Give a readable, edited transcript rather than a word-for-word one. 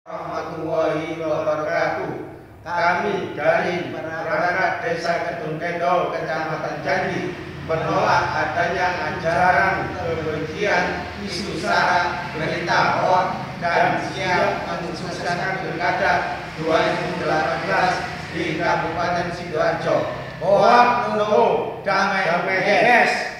Warahmatullahi wabarakatuh. Kami dari perangkat Desa Kedung Kendol, Kecamatan Janji, menolak adanya ajaran kebencian, isu sara, berita hoax, dan siap mensukseskan Pilkada 2018 di Kabupaten Sidoarjo. Hoax no, damai yes.